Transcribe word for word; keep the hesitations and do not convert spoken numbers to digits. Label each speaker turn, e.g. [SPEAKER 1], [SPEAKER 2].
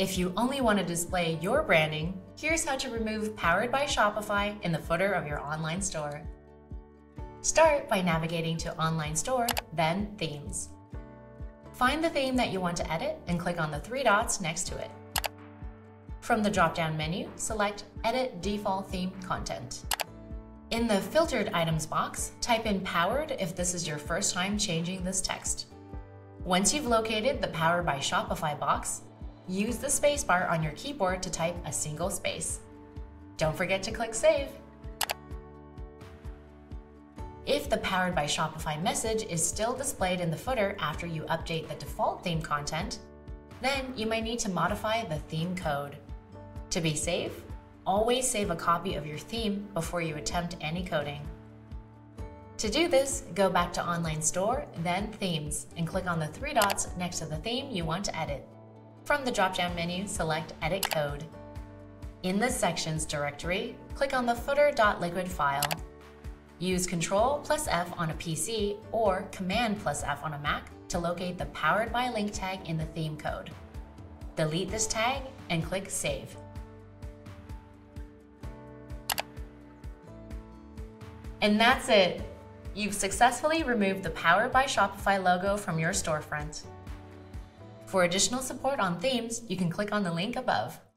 [SPEAKER 1] If you only want to display your branding, here's how to remove Powered by Shopify in the footer of your online store. Start by navigating to Online Store, then Themes. Find the theme that you want to edit and click on the three dots next to it. From the drop-down menu, select Edit Default Theme Content. In the Filtered Items box, type in Powered if this is your first time changing this text. Once you've located the Powered by Shopify box, use the spacebar on your keyboard to type a single space. Don't forget to click Save. If the Powered by Shopify message is still displayed in the footer after you update the default theme content, then you might need to modify the theme code. To be safe, always save a copy of your theme before you attempt any coding. To do this, go back to Online Store, then Themes, and click on the three dots next to the theme you want to edit. From the drop-down menu, select Edit Code. In the Sections directory, click on the footer.liquid file. Use Control plus F on a P C or Command plus F on a Mac to locate the Powered by link tag in the theme code. Delete this tag and click Save. And that's it! You've successfully removed the Powered by Shopify logo from your storefront. For additional support on themes, you can click on the link above.